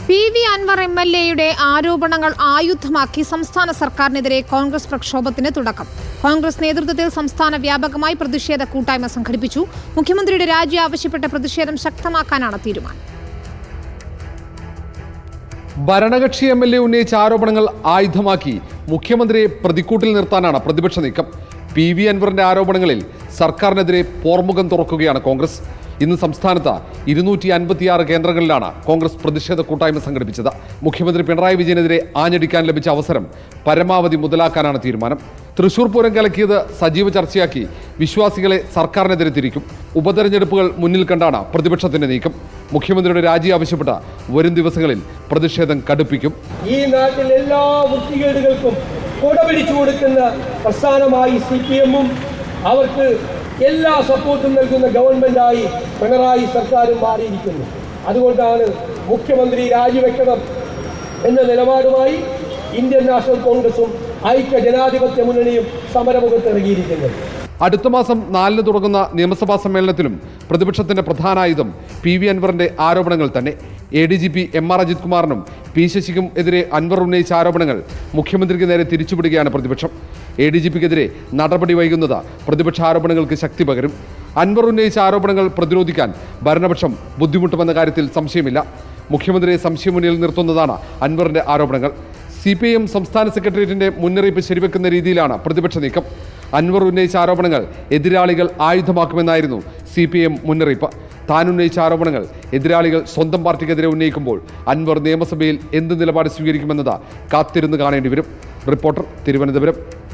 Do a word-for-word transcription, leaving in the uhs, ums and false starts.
P V Anvar M L എയുടെ ആരോപണങ്ങൾ ആയുധമാക്കി സംസ്ഥാന സർക്കാരിനെതിരെ കോൺഗ്രസ് പ്രക്ഷോഭത്തിന് തുടക്കം. കോൺഗ്രസ് നേതൃത്വത്തിൽ സംസ്ഥാന വ്യാപകമായി പ്രതിഷേധ കൂട്ടായ്മ സംഘടിപ്പിച്ചു. മുഖ്യമന്ത്രിയുടെ രാജി ആവശ്യപ്പെട്ട പ്രതിഷേധം ശക്തമാക്കാനാണ് തീരുമാനം. ഭരണകക്ഷി എം എൽ എ ഉന്നയിച്ച ആരോപണങ്ങൾ ആയുധമാക്കി മുഖ്യമന്ത്രിയെ പ്രതിക്കൂട്ടിൽ നിർത്താനാണ് പ്രതിപക്ഷ നീക്കം. പി വി അൻവറിന്റെ ആരോപണങ്ങളിൽ സർക്കാരിനെതിരെ പോർമുഖം തുറക്കുകയാണ് കോൺഗ്രസ്. ഇന്ന് സംസ്ഥാനത്ത് ഇരുന്നൂറ്റി അൻപത്തിയാറ് കേന്ദ്രങ്ങളിലാണ് കോൺഗ്രസ് പ്രതിഷേധ കൂട്ടായ്മ സംഘടിപ്പിച്ചത്. മുഖ്യമന്ത്രി പിണറായി വിജയനെതിരെ ആഞ്ഞടിക്കാൻ ലഭിച്ച അവസരം പരമാവധി മുതലാക്കാനാണ് തീരുമാനം. തൃശൂർ പൂരം കലക്കിയത് സജീവ ചർച്ചയാക്കി വിശ്വാസികളെ സർക്കാരിനെതിരെ തിരിക്കും. ഉപതെരഞ്ഞെടുപ്പുകൾ മുന്നിൽ കണ്ടാണ് പ്രതിപക്ഷത്തിന്റെ നീക്കം. മുഖ്യമന്ത്രിയുടെ രാജി ആവശ്യപ്പെട്ട വരും ദിവസങ്ങളിൽ പ്രതിഷേധം കടുപ്പിക്കും. ഈ നാട്ടിൽ എല്ലാ വൃത്തികേടുകൾക്കും കൊടപിടിച്ചു കൊടുക്കുന്ന പ്രസ്ഥാനമായി സി പി എമ്മും അവർക്ക് എല്ലാ സപ്പോർട്ടും നൽകുന്ന ഗവൺമെന്റായി പിണറായി സർക്കാരും മാറിയിരിക്കുന്നു. അതുകൊണ്ടാണ് മുഖ്യമന്ത്രി രാജിവെക്കണം എന്ന നിലപാടുമായി ഇന്ത്യൻ നാഷണൽ കോൺഗ്രസും ഐക്യ ജനാധിപത്യ മുന്നണിയും സമരമുഖത്ത് ഇറങ്ങിയിരിക്കുന്നത്. അടുത്ത മാസം നാലിന് തുടങ്ങുന്ന നിയമസഭാ സമ്മേളനത്തിലും പ്രതിപക്ഷത്തിന്റെ പ്രധാന ആയുധം പി വി അൻവറിന്റെ ആരോപണങ്ങൾ തന്നെ. A D G P M R Ajith കുമാറിനും പി ശശിക്കും എതിരെ അൻവർ ഉന്നയിച്ച ആരോപണങ്ങൾ മുഖ്യമന്ത്രിക്ക് നേരെ തിരിച്ചുപിടുകയാണ് പ്രതിപക്ഷം. എ ഡി ജി പിക്കെതിരെ നടപടി വൈകുന്നത് പ്രതിപക്ഷ ആരോപണങ്ങൾക്ക് ശക്തി പകരും. അൻവർ ഉന്നയിച്ച ആരോപണങ്ങൾ പ്രതിരോധിക്കാൻ ഭരണപക്ഷം ബുദ്ധിമുട്ടുമെന്ന കാര്യത്തിൽ സംശയമില്ല. മുഖ്യമന്ത്രിയെ സംശയമുന്നിൽ നിർത്തുന്നതാണ് അൻവറിന്റെ ആരോപണങ്ങൾ. സി പി ഐ എം സംസ്ഥാന സെക്രട്ടേറിയറ്റിന്റെ മുന്നറിയിപ്പ് ശരിവെക്കുന്ന രീതിയിലാണ് പ്രതിപക്ഷ നീക്കം. അൻവർ ഉന്നയിച്ച ആരോപണങ്ങൾ എതിരാളികൾ ആയുധമാക്കുമെന്നായിരുന്നു സി പി ഐ എം മുന്നറിയിപ്പ്. താൻ ഉന്നയിച്ച ആരോപണങ്ങൾ എതിരാളികൾ സ്വന്തം പാർട്ടിക്കെതിരെ ഉന്നയിക്കുമ്പോൾ അൻവർ നിയമസഭയിൽ എന്ത് നിലപാട് സ്വീകരിക്കുമെന്നത് കാത്തിരുന്ന് കാണേണ്ടി വരും. റിപ്പോർട്ടർ, തിരുവനന്തപുരം.